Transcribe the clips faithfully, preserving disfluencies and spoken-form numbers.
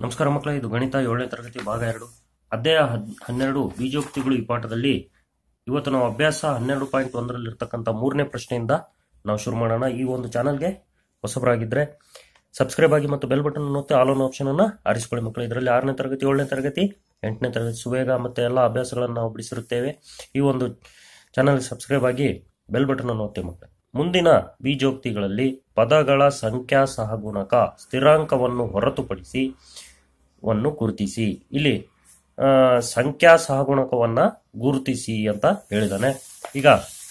ನಮಸ್ಕಾರ ಮಕ್ಕಳೇ, ಇದು ಗಣಿತ ಏಳನೇ ತರಗತಿ ಭಾಗ ಎರಡು ಅಧ್ಯಾಯ ಹನ್ನೆರಡು ಬೀಜೋಕ್ತಿಗಳು. ಈ ಪಾಠದಲ್ಲಿ ಇವತ್ತು ನಾವು ಅಭ್ಯಾಸ ಹನ್ನೆರಡು ಪಾಯಿಂಟ್ ಒಂದರಲ್ಲಿ ಇರ್ತಕ್ಕಂಥ ಮೂರನೇ ಪ್ರಶ್ನೆಯಿಂದ ನಾವು ಶುರು ಮಾಡೋಣ. ಈ ಒಂದು ಚಾನಲ್ಗೆ ಹೊಸಬರಾಗಿದ್ದರೆ ಸಬ್ಸ್ಕ್ರೈಬ್ ಆಗಿ ಮತ್ತು ಬೆಲ್ ಬಟನ್ ಒತ್ತಿ ಆಲ್ ಆನ್ ಆಪ್ಷನ್ ಅನ್ನು ಆರಿಸಿಕೊಳ್ಳಿ ಮಕ್ಕಳು. ಇದರಲ್ಲಿ ಆರನೇ ತರಗತಿ, ಏಳನೇ ತರಗತಿ, ಎಂಟನೇ ತರಗತಿ ಸುವೇಗ ಮತ್ತು ಎಲ್ಲ ಅಭ್ಯಾಸಗಳನ್ನು ನಾವು ಬಿಡಿಸಿರುತ್ತೇವೆ. ಈ ಒಂದು ಚಾನಲ್ಗೆ ಸಬ್ಸ್ಕ್ರೈಬ್ ಆಗಿ ಬೆಲ್ ಬಟನ್ ಅನ್ನು ಒತ್ತಿ ಮಕ್ಕಳು. ಮುಂದಿನ ಬೀಜೋಕ್ತಿಗಳಲ್ಲಿ ಪದಗಳ ಸಂಖ್ಯಾ ಸಹಗುಣಕ ಸ್ಥಿರಾಂಕವನ್ನು ಹೊರತುಪಡಿಸಿ ವನ್ನು ಗುರುತಿಸಿ. ಇಲ್ಲಿ ಸಂಖ್ಯಾ ಸಹಗುಣಕವನ್ನ ಗುರುತಿಸಿ ಅಂತ ಹೇಳಿದಾನೆ. ಈಗ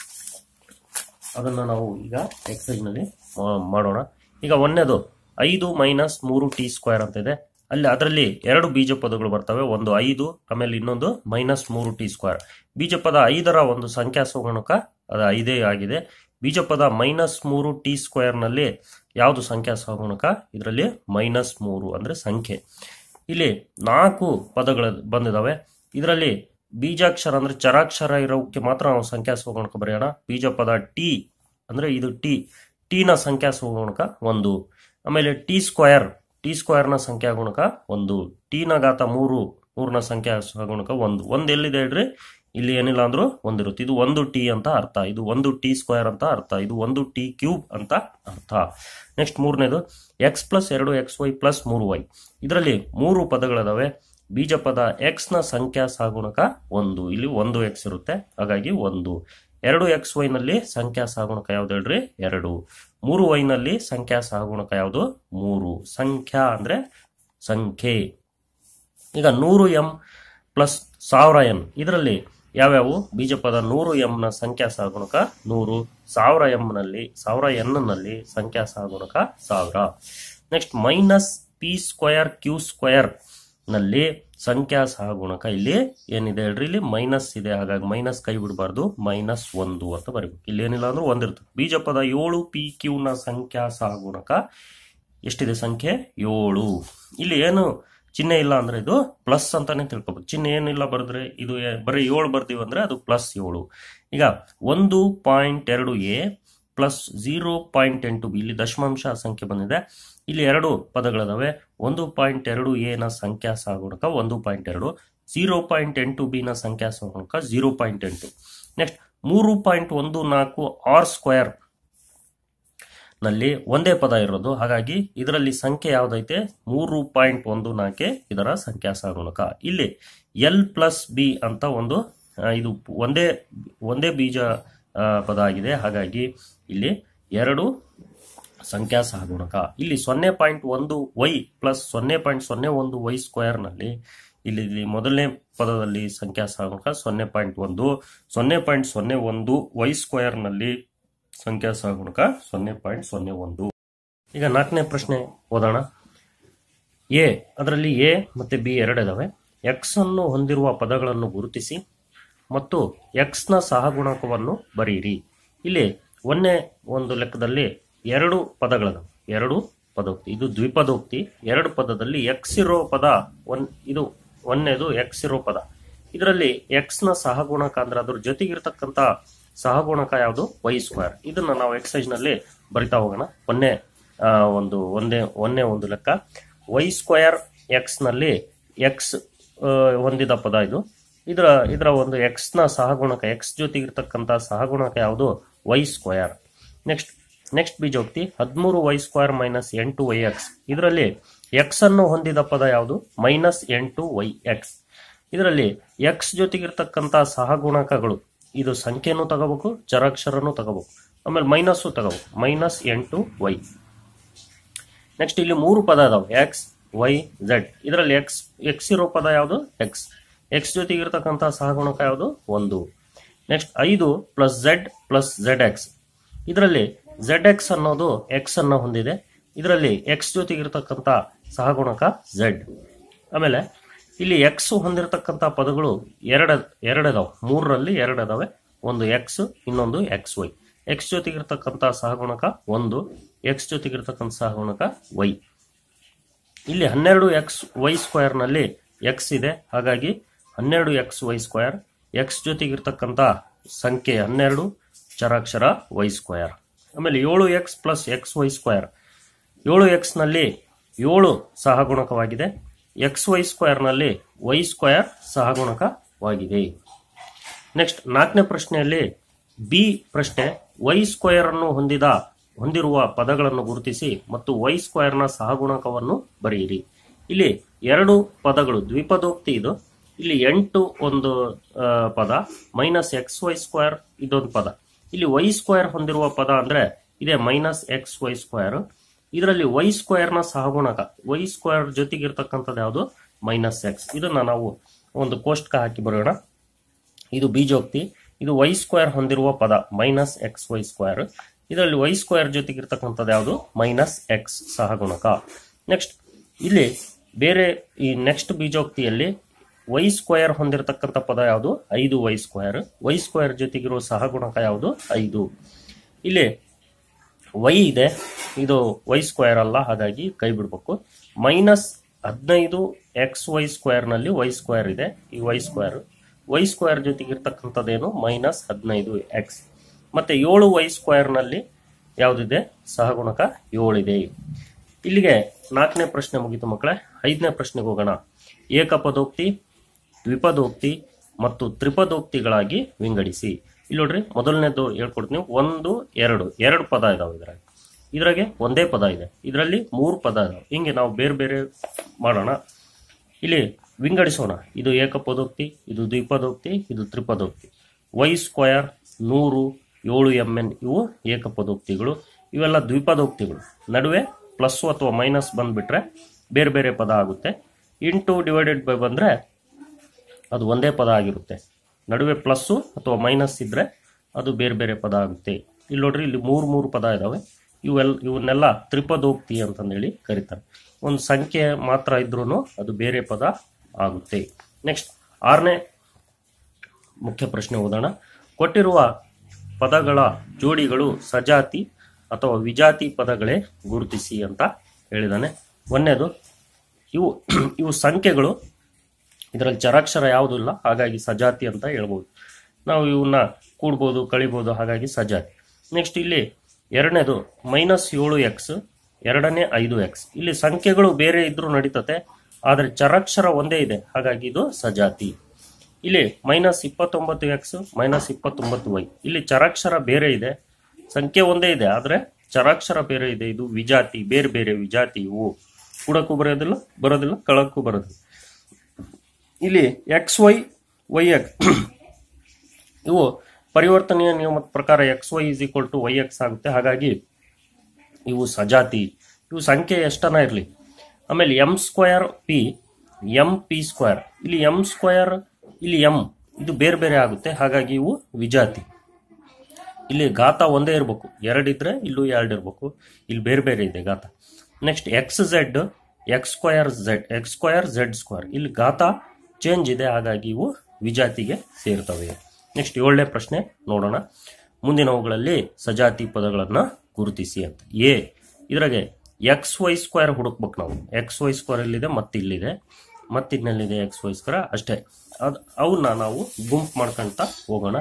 ಅದನ್ನು ನಾವು ಈಗ ಎಕ್ಸೈಸ್ ನಲ್ಲಿ ಮಾಡೋಣ. ಈಗ ಒಂದನೇದು ಐದು ಮೈನಸ್ ಮೂರು ಟಿ ಸ್ಕ್ವೇರ್ ಅಂತ ಇದೆ. ಅಲ್ಲಿ ಅದರಲ್ಲಿ ಎರಡು ಬೀಜ ಪದಗಳು ಬರ್ತವೆ, ಒಂದು ಐದು, ಆಮೇಲೆ ಇನ್ನೊಂದು ಮೈನಸ್ ಮೂರು ಟಿ ಸ್ಕ್ವೇರ್. ಬೀಜಪದ ಐದರ ಒಂದು ಸಂಖ್ಯಾ ಸಹಗುಣಕ ಅದು ಐದೇ ಆಗಿದೆ. ಬೀಜಪದ ಮೈನಸ್ ಮೂರು ಟಿ ಸ್ಕ್ವೇರ್ ನಲ್ಲಿ ಯಾವುದು ಸಂಖ್ಯಾ ಸಹಗುಣಕ? ಇದರಲ್ಲಿ ಮೈನಸ್ ಮೂರು ಅಂದ್ರೆ ಸಂಖ್ಯೆ. ಇಲ್ಲಿ ನಾಲ್ಕು ಪದಗಳು ಬಂದಿದಾವೆ. ಇದರಲ್ಲಿ ಬೀಜಾಕ್ಷರ ಅಂದ್ರೆ ಚರಾಕ್ಷರ ಇರೋಕ್ಕೆ ಮಾತ್ರ ನಾವು ಸಂಖ್ಯಾ ಸಹಗುಣಕ ಬರೆಯೋಣ. ಬೀಜಪದ ಟಿ ಅಂದ್ರೆ ಇದು ಟಿ ಟಿನ ಸಂಖ್ಯಾ ಸಹಗುಣಕ ಒಂದು. ಆಮೇಲೆ ಟಿ ಸ್ಕ್ವೇರ್ ಟಿ ಸ್ಕ್ವೇರ್ ನ ಸಂಖ್ಯಾ ಗುಣಕ ಒಂದು. ಟಿನ ಘಾತ ಮೂರು ಮೂರನ ಸಂಖ್ಯಾ ಸಹಗುಣಕ ಒಂದು. ಒಂದ್ ಎಲ್ಲಿದೆ ಹೇಳ್ರಿ? ಇಲ್ಲಿ ಏನಿಲ್ಲ ಅಂದ್ರೂ ಒಂದಿರುತ್ತೆ. ಇದು ಒಂದು ಟಿ ಅಂತ ಅರ್ಥ, ಇದು ಒಂದು ಟಿ ಸ್ಕ್ವೇರ್ ಅಂತ ಅರ್ಥ, ಇದು ಒಂದು ಟಿ ಕ್ಯೂಬ್ ಅಂತ ಅರ್ಥ. ನೆಕ್ಸ್ಟ್ ಮೂರನೇದು ಎಕ್ಸ್ ಪ್ಲಸ್ ಎರಡು ಎಕ್ಸ್ ವೈ ಪ್ಲಸ್ ಮೂರು ವೈ. ಇದರಲ್ಲಿ ಮೂರು ಪದಗಳಿದಾವೆ. ಬೀಜಪದ ಎಕ್ಸ್ ನ ಸಂಖ್ಯಾ ಸಹಗುಣಕ ಒಂದು. ಇಲ್ಲಿ ಒಂದು ಎಕ್ಸ್ ಇರುತ್ತೆ, ಹಾಗಾಗಿ ಒಂದು. ಎರಡು ಎಕ್ಸ್ ವೈ ನಲ್ಲಿ ಸಂಖ್ಯಾ ಸಹಗುಣಕ ಯಾವ್ದು ಹೇಳ್ರಿ? ಎರಡು. ಮೂರು ವೈ ನಲ್ಲಿ ಸಂಖ್ಯಾ ಸಹಗುಣಕ ಯಾವುದು? ಮೂರು. ಸಂಖ್ಯಾ ಅಂದ್ರೆ ಸಂಖ್ಯೆ. ಈಗ ನೂರು ಎಂ ಪ್ಲಸ್ ಸಾವಿರ ಎನ್, ಇದರಲ್ಲಿ ಯಾವ್ಯಾವು? ಬೀಜಪದ ನೂರು ಎಂ ನ ಸಂಖ್ಯಾ ಸಹಗುಣಕ ನೂರು. ಸಾವಿರ ಎಂ ನಲ್ಲಿ ಸಾವಿರ ಎನ್ ನಲ್ಲಿ ಸಂಖ್ಯಾ ಸಹಗುಣಕ ಸಾವಿರ. Next minus P square Q square ನಲ್ಲಿ ಸಂಖ್ಯಾ ಸಹಗುಣಕ ಇಲ್ಲಿ ಏನಿದೆ ಹೇಳ್ರಿ? ಇಲ್ಲಿ ಮೈನಸ್ ಇದೆ, ಹಾಗಾಗಿ ಮೈನಸ್ ಕೈ ಬಿಡಬಾರ್ದು, ಮೈನಸ್ ಒಂದು ಅಂತ ಬರೀಬೇಕು. ಇಲ್ಲಿ ಏನಿಲ್ಲ ಅಂದ್ರೆ ಒಂದಿರ್ತದೆ. ಬೀಜಪದ ಏಳು ಪಿ ಕ್ಯೂ ನ ಸಂಖ್ಯಾ ಸಹಗುಣಕ ಎಷ್ಟಿದೆ? ಸಂಖ್ಯೆ ಏಳು. ಇಲ್ಲಿ ಏನು ಚಿಹ್ನೆ ಇಲ್ಲ ಅಂದ್ರೆ ಇದು ಪ್ಲಸ್ ಅಂತಾನೆ ತಿಳ್ಕೊಬೇಕು. ಚಿಹ್ನೆ ಏನಿಲ್ಲ ಬರೆದ್ರೆ ಇದು ಬರೀ ಏಳು ಬರ್ತೀವಿ ಅಂದ್ರೆ ಅದು ಪ್ಲಸ್ ಏಳು. ಈಗ ಒಂದು ಪಾಯಿಂಟ್ ಎರಡು ಎ ಪ್ಲಸ್ ಜೀರೋ ಪಾಯಿಂಟ್ ಎಂಟು ಬಿ, ಇಲ್ಲಿ ದಶಮಾಂಶ ಸಂಖ್ಯೆ ಬಂದಿದೆ. ಇಲ್ಲಿ ಎರಡು ಪದಗಳಿದಾವೆ. ಒಂದು ಪಾಯಿಂಟ್ ಎರಡು ಎ ನ ಸಂಖ್ಯಾ ಸಹಗುಣಕ ಒಂದು ಪಾಯಿಂಟ್ ಎರಡು, ಜೀರೋ ಪಾಯಿಂಟ್ ಎಂಟು ಬಿ ನ ಸಂಖ್ಯಾ ಸಹಗುಣಕ ಜೀರೋ ಪಾಯಿಂಟ್ ಎಂಟು. ನೆಕ್ಸ್ಟ್ ಮೂರು ಪಾಯಿಂಟ್ ಒಂದು ನಾಲ್ಕು ಆರ್ ಸ್ಕ್ವೇರ್ ನಲ್ಲಿ ಒಂದೇ ಪದ ಇರೋದು, ಹಾಗಾಗಿ ಇದರಲ್ಲಿ ಸಂಖ್ಯೆ ಯಾವ್ದೈತೆ? ಮೂರು ಪಾಯಿಂಟ್ ಒಂದು ನಾಲ್ಕೆ ಇದರ ಸಂಖ್ಯಾ ಸಹಗುಣಕ. ಇಲ್ಲಿ ಎಲ್ ಪ್ಲಸ್ ಬಿ ಅಂತ ಒಂದು ಇದು ಒಂದೇ ಒಂದೇ ಬೀಜ ಪದ ಆಗಿದೆ, ಹಾಗಾಗಿ ಇಲ್ಲಿ ಎರಡು ಸಂಖ್ಯಾ ಸಹಗುಣಕ. ಇಲ್ಲಿ ಸೊನ್ನೆ ಪಾಯಿಂಟ್ ಒಂದು ವೈ ಪ್ಲಸ್ ಸೊನ್ನೆ ಪಾಯಿಂಟ್ ಸೊನ್ನೆ ಒಂದು ವೈ ಸ್ಕ್ವೇರ್ ನಲ್ಲಿ ಇಲ್ಲಿ ಮೊದಲನೇ ಪದದಲ್ಲಿ ಸಂಖ್ಯಾ ಸಹಗುಣಕ ಸೊನ್ನೆ ಪಾಯಿಂಟ್ ಒಂದು, ಸೊನ್ನೆ ಪಾಯಿಂಟ್ ಸೊನ್ನೆ ಒಂದು ವೈ ಸ್ಕ್ವೇರ್ ನಲ್ಲಿ ಸಂಖ್ಯಾ ಸಹಗುಣಕ ಸೊನ್ನೆ ಪಾಯಿಂಟ್ ಸೊನ್ನೆ ಒಂದು. ಈಗ ನಾಲ್ಕನೇ ಪ್ರಶ್ನೆ ಓದೋಣ. ಎ ಅದರಲ್ಲಿ ಎ ಮತ್ತೆ ಬಿ ಎರಡಿದಾವೆ. ಎಕ್ಸ್ ಅನ್ನು ಹೊಂದಿರುವ ಪದಗಳನ್ನು ಗುರುತಿಸಿ ಮತ್ತು ಎಕ್ಸ್ ನ ಸಹಗುಣಕವನ್ನು ಬರೆಯಿರಿ. ಇಲ್ಲಿ ಒಂದೇ ಒಂದು ಲೆಕ್ಕದಲ್ಲಿ ಎರಡು ಪದಗಳಿದಾವೆ, ಎರಡು ಪದೋಕ್ತಿ. ಇದು ದ್ವಿಪದೋಕ್ತಿ. ಎರಡು ಪದದಲ್ಲಿ ಎಕ್ಸ್ ಇರೋ ಪದ ಒನ್, ಇದು ಒಂದೇದು ಎಕ್ಸ್ ಇರೋ ಪದ. ಇದರಲ್ಲಿ ಎಕ್ಸ್ ನ ಸಹಗುಣಕ ಅಂದ್ರೆ ಅದ್ರ ಜೊತೆಗಿರ್ತಕ್ಕಂಥ ಸಹಗುಣಕ ಯಾವುದು? Y square. ಇದನ್ನ ನಾವು ಎಕ್ಸೈಸ್ ನಲ್ಲಿ ಬರಿತಾ ಹೋಗೋಣ. ಒಂದೇ ಒಂದು ಒಂದೇ ಒಂದೇ ಒಂದು ಲೆಕ್ಕ. ವೈ ಸ್ಕ್ವೇರ್ ಎಕ್ಸ್ ನಲ್ಲಿ ಎಕ್ಸ್ ಹೊಂದಿದ ಪದ ಇದು. ಇದರ ಇದರ ಒಂದು ಎಕ್ಸ್ ನ ಸಹಗುಣಕ, ಎಕ್ಸ್ ಜೊತೆಗಿರ್ತಕ್ಕಂಥ ಸಹಗುಣಕ ಯಾವುದು? Y square. ನೆಕ್ಸ್ಟ್ ನೆಕ್ಸ್ಟ್ ಬೀಜೋಕ್ತಿ ಹದಿಮೂರು ವೈ ಸ್ಕ್ವೇರ್ ಮೈನಸ್ ಎಂಟು ವೈ ಎಕ್ಸ್. ಇದರಲ್ಲಿ ಎಕ್ಸ್ ಅನ್ನು ಹೊಂದಿದ ಪದ ಯಾವುದು? ಮೈನಸ್ ಎಂಟು ವೈ ಎಕ್ಸ್. ಇದರಲ್ಲಿ ಎಕ್ಸ್ ಜೊತೆಗಿರ್ತಕ್ಕಂಥ ಸಹಗುಣಕಗಳು, ಇದು ಸಂಖ್ಯೆನೂ ತಗೋಬೇಕು, ಚರಾಕ್ಷರನೂ ತಗೋಬೇಕು, ಆಮೇಲೆ ಮೈನಸ್ ತಗೋಬೇಕು. ಮೈನಸ್ ಎಂಟು ವೈ. ನೆಕ್ಸ್ಟ್ ಇಲ್ಲಿ ಮೂರು ಪದ ಅದಾವೆ, ಎಕ್ಸ್ ವೈ ಝೆಡ್. ಇದರಲ್ಲಿ ಎಕ್ಸ್ ಎಕ್ಸ್ ಇರೋ ಪದ ಯಾವುದು? ಎಕ್ಸ್. ಎಕ್ಸ್ ಜೊತೆಗಿರ್ತಕ್ಕಂಥ ಸಹಗುಣಕ ಯಾವುದು? ಒಂದು. ನೆಕ್ಸ್ಟ್ ಐದು plus Z plus Z X. ಇದರಲ್ಲಿ ಝೆಡ್ ಎಕ್ಸ್ ಅನ್ನೋದು ಎಕ್ಸ್ ಅನ್ನ ಹೊಂದಿದೆ. ಇದರಲ್ಲಿ ಎಕ್ಸ್ ಜೊತೆಗಿರ್ತಕ್ಕಂಥ ಸಹಗುಣಕ ಝೆಡ್. ಆಮೇಲೆ ಇಲ್ಲಿ ಎಕ್ಸ್ ಹೊಂದಿರತಕ್ಕಂಥ ಪದಗಳು ಎರಡು ಎರಡದಾವೆ, ಮೂರರಲ್ಲಿ ಎರಡದಾವೆ. ಒಂದು ಎಕ್ಸ್, ಇನ್ನೊಂದು ಎಕ್ಸ್ ವೈ. ಎಕ್ಸ್ ಜೊತೆಗಿರ್ತಕ್ಕಂಥ ಸಹಗುಣಕ ಒಂದು, ಎಕ್ಸ್ ಜೊತೆಗಿರ್ತಕ್ಕಂಥ ಸಹಗುಣಕ ವೈ. ಇಲ್ಲಿ ಹನ್ನೆರಡು ಎಕ್ಸ್ ವೈ ಸ್ಕ್ವೇರ್ ನಲ್ಲಿ ಎಕ್ಸ್ ಇದೆ, ಹಾಗಾಗಿ ಹನ್ನೆರಡು ಎಕ್ಸ್ ವೈ ಸ್ಕ್ವೇರ್. ಎಕ್ಸ್ ಜೊತೆಗಿರ್ತಕ್ಕಂಥ ಸಂಖ್ಯೆ ಹನ್ನೆರಡು, ಚರಾಕ್ಷರ ವೈ ಸ್ಕ್ವೇರ್. ಆಮೇಲೆ ಏಳು X plus X Y square. ಏಳು ಎಕ್ಸ್ ನಲ್ಲಿ ಏಳು ಸಹಗುಣಕವಾಗಿದೆ. ಎಕ್ಸ್ ವೈ ಸ್ಕ್ವೇರ್ನಲ್ಲಿ ವೈ ಸ್ಕ್ವೇರ್ ಸಹಗುಣಕವಾಗಿದೆ. ನೆಕ್ಸ್ಟ್ ನಾಲ್ಕನೇ ಪ್ರಶ್ನೆಯಲ್ಲಿ ಬಿ ಪ್ರಶ್ನೆ, ವೈ ಸ್ಕ್ವೇರ್ ಅನ್ನು ಹೊಂದಿದ ಹೊಂದಿರುವ ಪದಗಳನ್ನು ಗುರುತಿಸಿ ಮತ್ತು ವೈ ಸ್ಕ್ವೇರ್ನ ಸಹಗುಣಕವನ್ನು ಬರೆಯಿರಿ. ಇಲ್ಲಿ ಎರಡು ಪದಗಳು ದ್ವಿಪದೋಕ್ತಿ, ಇದು ಇಲ್ಲಿ ಎಂಟು ಒಂದು ಪದ ಮೈನಸ್ ಎಕ್ಸ್ ವೈ ಸ್ಕ್ವೇರ್ ಇದೊಂದು ಪದ. ಇಲ್ಲಿ ವೈ ಸ್ಕ್ವೇರ್ ಹೊಂದಿರುವ ಪದ ಅಂದ್ರೆ ಇದೆ ಮೈನಸ್ ಎಕ್ಸ್ ವೈ ಸ್ಕ್ವೇರ್. ಇದರಲ್ಲಿ ವೈ ಸ್ಕ್ವೇರ್ನ ಸಹಗುಣಕ ವೈ ಸ್ಕ್ವೇರ್ ಜೊತೆಗಿರ್ತಕ್ಕಂಥದ್ದು ಯಾವುದು? Minus X. ಇದನ್ನ ನಾವು ಒಂದು ಕೋಷ್ಟಕ ಹಾಕಿ ಬರೋಣ. ಇದು ಬೀಜೋಕ್ತಿ, ಇದು ವೈ ಸ್ಕ್ವೇರ್ ಹೊಂದಿರುವ ಪದ ಮೈನಸ್ ಎಕ್ಸ್ ವೈ ಸ್ಕ್ವೇರ್. ಇದರಲ್ಲಿ ವೈ ಸ್ಕ್ವೇರ್ ಜೊತೆಗಿರ್ತಕ್ಕಂಥದ್ದು ಯಾವುದು? Minus X ಸಹಗುಣಕ. ನೆಕ್ಸ್ಟ್ ಇಲ್ಲಿ ಬೇರೆ ಈ ನೆಕ್ಸ್ಟ್ ಬೀಜೋಕ್ತಿಯಲ್ಲಿ ವೈ ಸ್ಕ್ವೇರ್ ಹೊಂದಿರತಕ್ಕಂಥ ಪದ ಯಾವುದು? ಐದು ವೈ ಸ್ಕ್ವೇರ್. ವೈ ಸ್ಕ್ವೇರ್ ಜೊತೆಗಿರುವ ಸಹಗುಣಕ ಯಾವುದು? ಐದು. ಇಲ್ಲಿ ವೈ ಇದೆ, ಇದು ವೈ ಸ್ಕ್ವೇರ್ ಅಲ್ಲ, ಹಾಗಾಗಿ ಕೈ ಬಿಡ್ಬೇಕು. ಮೈನಸ್ ಹದಿನೈದು ಎಕ್ಸ್ ವೈ ಸ್ಕ್ವೇರ್ ನಲ್ಲಿ ವೈ ಸ್ಕ್ವೇರ್ ಇದೆ, ಈ ವೈ ಸ್ಕ್ವೇರ್ ವೈ ಸ್ಕ್ವೇರ್ ಜೊತೆಗಿರ್ತಕ್ಕಂಥದ್ದೇನು? ಮೈನಸ್ ಹದಿನೈದು ಎಕ್ಸ್. ಮತ್ತೆ ಏಳು ವೈ ಸ್ಕ್ವೇರ್ ನಲ್ಲಿ ಯಾವ್ದಿದೆ? ಸಹಗುಣಕ ಏಳಿದೆ. ಇಲ್ಲಿಗೆ ನಾಲ್ಕನೇ ಪ್ರಶ್ನೆ ಮುಗಿತು ಮಕ್ಕಳೇ. ಐದನೇ ಪ್ರಶ್ನೆಗೆ ಹೋಗೋಣ. ಏಕಪದೋಕ್ತಿ, ದ್ವಿಪದೋಕ್ತಿ ಮತ್ತು ತ್ರಿಪದೋಕ್ತಿಗಳಾಗಿ ವಿಂಗಡಿಸಿ. ಇಲ್ಲಿ ನೋಡ್ರಿ, ಮೊದಲನೇದು ಹೇಳ್ಕೊಡ್ತೀನಿ. ಒಂದು ಎರಡು ಎರಡು ಪದ ಇದಾವೆ ಇದ್ರಾಗ, ಇದ್ರಾಗೆ ಒಂದೇ ಪದ ಇದೆ, ಇದರಲ್ಲಿ ಮೂರು ಪದ ಇದಾವೆ. ಹಿಂಗೆ ನಾವು ಬೇರೆ ಬೇರೆ ಮಾಡೋಣ. ಇಲ್ಲಿ ವಿಂಗಡಿಸೋಣ. ಇದು ಏಕಪದೋಕ್ತಿ, ಇದು ದ್ವಿಪದೋಕ್ತಿ, ಇದು ತ್ರಿಪದೋಕ್ತಿ. ವೈ ಸ್ಕ್ವೇರ್, ನೂರು, ಏಳು ಎಂ ಎನ್ ಇವು ಏಕಪದೋಕ್ತಿಗಳು. ಇವೆಲ್ಲ ದ್ವಿಪದೋಕ್ತಿಗಳು. ನಡುವೆ ಪ್ಲಸ್ ಅಥವಾ ಮೈನಸ್ ಬಂದ್ಬಿಟ್ರೆ ಬೇರೆ ಬೇರೆ ಪದ ಆಗುತ್ತೆ. ಇಂಟು ಡಿವೈಡೆಡ್ ಬೈ ಬಂದ್ರೆ ಅದು ಒಂದೇ ಪದ ಆಗಿರುತ್ತೆ. ನಡುವೆ ಪ್ಲಸ್ಸು ಅಥವಾ ಮೈನಸ್ ಇದ್ರೆ ಅದು ಬೇರೆ ಬೇರೆ ಪದ ಆಗುತ್ತೆ. ಇಲ್ಲಿ ನೋಡ್ರಿ, ಇಲ್ಲಿ ಮೂರು ಮೂರು ಪದ ಇದಾವೆ. ಇವೆಲ್ಲ ಇವನ್ನೆಲ್ಲ ತ್ರಿಪದೋಕ್ತಿ ಅಂತಂದೇಳಿ ಕರೀತಾರೆ. ಒಂದು ಸಂಖ್ಯೆ ಮಾತ್ರ ಇದ್ರೂ ಅದು ಬೇರೆ ಪದ ಆಗುತ್ತೆ. ನೆಕ್ಸ್ಟ್ ಆರನೇ ಮುಖ್ಯ ಪ್ರಶ್ನೆ ಓದೋಣ. ಕೊಟ್ಟಿರುವ ಪದಗಳ ಜೋಡಿಗಳು ಸಜಾತಿ ಅಥವಾ ವಿಜಾತಿ ಪದಗಳೇ ಗುರುತಿಸಿ ಅಂತ ಹೇಳಿದಾನೆ. ಒಂದನೇದು ಇವು ಇವು ಸಂಖ್ಯೆಗಳು, ಇದರಲ್ಲಿ ಚರಾಕ್ಷರ ಯಾವುದೂ ಇಲ್ಲ, ಹಾಗಾಗಿ ಸಜಾತಿ ಅಂತ ಹೇಳ್ಬೋದು. ನಾವು ಇವನ್ನ ಕೂಡ್ಬೋದು, ಕಳಿಬೋದು, ಹಾಗಾಗಿ ಸಜಾತಿ. ನೆಕ್ಸ್ಟ್ ಇಲ್ಲಿ ಎರಡನೇದು ಮೈನಸ್ ಏಳು ಎಕ್ಸ್, ಎರಡನೇ ಐದು ಎಕ್ಸ್. ಇಲ್ಲಿ ಸಂಖ್ಯೆಗಳು ಬೇರೆ ಇದ್ರೂ ನಡೀತತೆ, ಆದರೆ ಚರಾಕ್ಷರ ಒಂದೇ ಇದೆ, ಹಾಗಾಗಿ ಇದು ಸಜಾತಿ. ಇಲ್ಲಿ ಮೈನಸ್ ಇಪ್ಪತ್ತೊಂಬತ್ತು ಎಕ್ಸ್, ಮೈನಸ್ ಇಪ್ಪತ್ತೊಂಬತ್ತು ವೈ. ಇಲ್ಲಿ ಚರಾಕ್ಷರ ಬೇರೆ ಇದೆ, ಸಂಖ್ಯೆ ಒಂದೇ ಇದೆ, ಆದರೆ ಚರಾಕ್ಷರ ಬೇರೆ ಇದೆ. ಇದು ವಿಜಾತಿ, ಬೇರೆ ಬೇರೆ ವಿಜಾತಿ. ಇವು ಕೂಡಕ್ಕೂ ಬರೋದಿಲ್ಲ, ಬರೋದಿಲ್ಲ, ಕಳಕ್ಕೂ ಬರೋದಿಲ್ಲ. ಇಲ್ಲಿ ಎಕ್ಸ್ ವೈ, ವೈ ಎಕ್ಸ್ ಇವು ಪರಿವರ್ತನೆಯ ನಿಯಮದ ಪ್ರಕಾರ X Y is equal to Y X ಆಗುತ್ತೆ, ಹಾಗಾಗಿ ಇವು ಸಜಾತಿ. ಇವು ಸಂಖ್ಯೆ ಎಷ್ಟನ ಇರಲಿ. ಆಮೇಲೆ M square P, M P square. ಇಲ್ಲಿ ಎಂ ಸ್ಕ್ವೇರ್, ಇಲ್ಲಿ ಎಂ, ಇದು ಬೇರೆ ಬೇರೆ ಆಗುತ್ತೆ, ಹಾಗಾಗಿ ಇವು ವಿಜಾತಿ. ಇಲ್ಲಿ ಘಾತ ಒಂದೇ ಇರಬೇಕು, ಎರಡಿದ್ರೆ ಇಲ್ಲೂ ಎರಡು ಇರಬೇಕು, ಇಲ್ಲಿ ಬೇರೆ ಬೇರೆ ಇದೆ ಘಾತ. Next X Z, X square Z, X square Z square. ಇಲ್ಲಿ ಘಾತ ಚೇಂಜ್ ಇದೆ, ಹಾಗಾಗಿ ಇವು ವಿಜಾತಿಗೆ ಸೇರ್ತವೆ. ನೆಕ್ಸ್ಟ್ ಏಳನೇ ಪ್ರಶ್ನೆ ನೋಡೋಣ. ಮುಂದಿನವುಗಳಲ್ಲಿ ಸಜಾತಿ ಪದಗಳನ್ನು ಗುರುತಿಸಿ ಅಂತ. ಎ ಇದ್ರಾಗೆ ಎಕ್ಸ್ ವೈ ಸ್ಕ್ವೇರ್ ಹುಡುಕ್ಬೇಕು ನಾವು. ಎಕ್ಸ್ ವೈ ಸ್ಕ್ವೇರ್ ಇಲ್ಲಿದೆ, ಮತ್ತಿಲ್ಲಿದೆ, ಮತ್ತಿನ್ನಲ್ಲಿದೆ ಎಕ್ಸ್ ವೈ ಸ್ಕ್ವೇರ್ ಅಷ್ಟೇ. ಅದು ಅವನ್ನ ನಾವು ಗುಂಪು ಮಾಡ್ಕೊಂತ ಹೋಗೋಣ.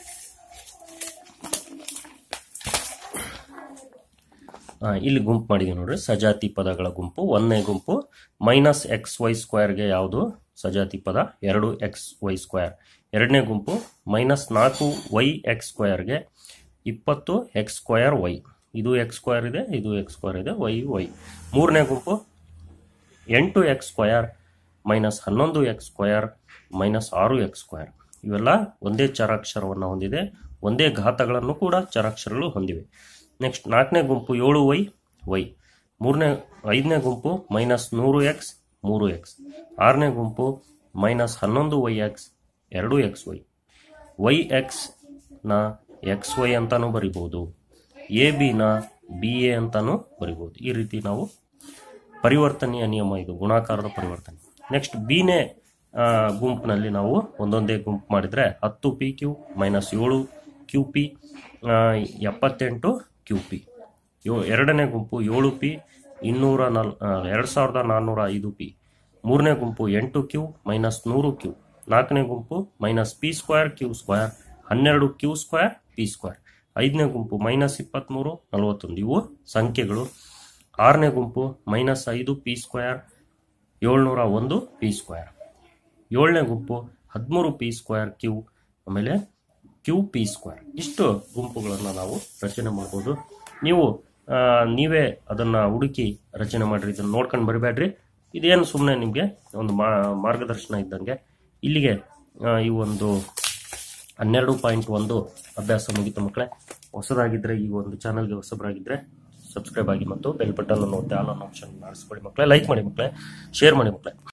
ಇಲ್ಲಿ ಗುಂಪು ಮಾಡಿದೀವಿ ನೋಡ್ರಿ, ಸಜಾತಿ ಪದಗಳ ಗುಂಪು. ಒಂದನೇ ಗುಂಪು ಮೈನಸ್ ಎಕ್ಸ್ ವೈ ಸ್ಕ್ವೇರ್ಗೆ ಯಾವುದು ಸಜಾತಿ ಪದ? ಎರಡು ಎಕ್ಸ್ ವೈ ಸ್ಕ್ವೇರ್. ಎರಡನೇ ಗುಂಪು ಮೈನಸ್ ನಾಲ್ಕು ವೈ ಎಕ್ಸ್ ಸ್ಕ್ವೇರ್ಗೆ ಇಪ್ಪತ್ತು ಎಕ್ಸ್ ಸ್ಕ್ವೇರ್ ವೈ. ಇದು ಎಕ್ಸ್ ಸ್ಕ್ವೇರ್ ಇದೆ, ಇದು ಎಕ್ಸ್ ಸ್ಕ್ವೇರ್ ಇದೆ, ವೈ ವೈ. ಮೂರನೇ ಗುಂಪು ಎಂಟು ಎಕ್ಸ್ ಸ್ಕ್ವೇರ್ ಮೈನಸ್ ಹನ್ನೊಂದು ಎಕ್ಸ್ ಸ್ಕ್ವೇರ್ ಮೈನಸ್ ಆರು ಎಕ್ಸ್ ಸ್ಕ್ವೇರ್. ಇವೆಲ್ಲ ಒಂದೇ ಚರಾಕ್ಷರವನ್ನು ಹೊಂದಿದೆ, ಒಂದೇ ಘಾತಗಳನ್ನು ಕೂಡ ಚರಾಕ್ಷರಗಳು ಹೊಂದಿವೆ. ನೆಕ್ಸ್ಟ್ ನಾಲ್ಕನೇ ಗುಂಪು ಏಳು ವೈ ವೈ. ಮೂರನೇ ಐದನೇ ಗುಂಪು ಮೈನಸ್ ನೂರು ಎಕ್ಸ್ ಮೂರು ಎಕ್ಸ್. ಆರನೇ ಗುಂಪು ಮೈನಸ್ ಹನ್ನೊಂದು ವೈ ಎಕ್ಸ್ ಎರಡು ಎಕ್ಸ್ ವೈ. ವೈ ಎಕ್ಸ್ ನ ಎಕ್ಸ್ ವೈ ಅಂತಾನು ಬರಿಬಹುದು, ಎ ಬಿ ನ ಬಿ ಎ ಅಂತಾನು ಬರಿಬಹುದು. ಈ ರೀತಿ ನಾವು ಪರಿವರ್ತನೆಯ ನಿಯಮ, ಇದು ಗುಣಾಕಾರದ ಪರಿವರ್ತನೆ. ನೆಕ್ಸ್ಟ್ ಬಿನೇ ಗುಂಪಿನಲ್ಲಿ ನಾವು ಒಂದೊಂದೇ ಗುಂಪು ಮಾಡಿದ್ರೆ ಹತ್ತು ಪಿ ಕ್ಯೂ ಮೈನಸ್ ಏಳು ಕ್ಯೂ ಪಿ ಎಪ್ಪತ್ತೆಂಟು ಕ್ಯೂ ಪಿ. ಎರಡನೇ ಗುಂಪು ಏಳು ಪಿ ಇನ್ನೂರ ನಲ್ ಎರಡು ಸಾವಿರದ ನಾನ್ನೂರ ಐದು ಪಿ. ಮೂರನೇ ಗುಂಪು ಎಂಟು ಕ್ಯೂ ಮೈನಸ್ ನೂರು ಕ್ಯೂ. ನಾಲ್ಕನೇ ಗುಂಪು minus P square Q square ಹನ್ನೆರಡು ಕ್ಯೂ ಸ್ಕ್ವೇರ್ ಪಿ ಸ್ಕ್ವೇರ್. ಐದನೇ ಗುಂಪು ಮೈನಸ್ ಇಪ್ಪತ್ತ್ಮೂರು ನಲವತ್ತೊಂದು. ಇವು ಸಂಖ್ಯೆಗಳು. ಆರನೇ ಗುಂಪು ಮೈನಸ್ ಐದು ಪಿ ಸ್ಕ್ವೇರ್ ಏಳ್ನೂರ ಒಂದು ಪಿ ಸ್ಕ್ವೇರ್. ಏಳನೇ ಗುಂಪು ಹದಿಮೂರು ಪಿ ಸ್ಕ್ವೇರ್ ಕ್ಯೂ, ಆಮೇಲೆ ಕ್ಯೂ ಪಿ ಸ್ಕ್ವೇರ್. ಇಷ್ಟು ಗುಂಪುಗಳನ್ನು ನಾವು ರಚನೆ ಮಾಡ್ಬೋದು. ನೀವು ನೀವೇ ಅದನ್ನು ಹುಡುಕಿ ರಚನೆ ಮಾಡಿರಿ. ಇದನ್ನು ನೋಡ್ಕೊಂಡು ಬರಬೇಡ್ರಿ. ಇದೇನು ಸುಮ್ಮನೆ ನಿಮಗೆ ಒಂದು ಮಾರ್ಗದರ್ಶನ ಇದ್ದಂಗೆ. ಇಲ್ಲಿಗೆ ಈ ಒಂದು ಹನ್ನೆರಡು ಪಾಯಿಂಟ್ ಒಂದು ಅಭ್ಯಾಸ ಮುಗಿತು ಮಕ್ಕಳೇ. ಹೊಸದಾಗಿದ್ದರೆ ಈ ಒಂದು ಚಾನಲ್ಗೆ ಹೊಸಬರಾಗಿದ್ದರೆ ಸಬ್ಸ್ಕ್ರೈಬ್ ಆಗಿ ಮತ್ತು ಬೆಲ್ ಬಟನ್ ಅನ್ನು ಒತ್ತಿ ಆಲ್ ಆನ್ ಆಪ್ಷನ್ ಮಾಡಿಸ್ಕೊಳ್ಳಿ ಮಕ್ಕಳೇ. ಲೈಕ್ ಮಾಡಿ ಮಕ್ಕಳೇ, ಶೇರ್ ಮಾಡಿ ಮಕ್ಕಳೇ.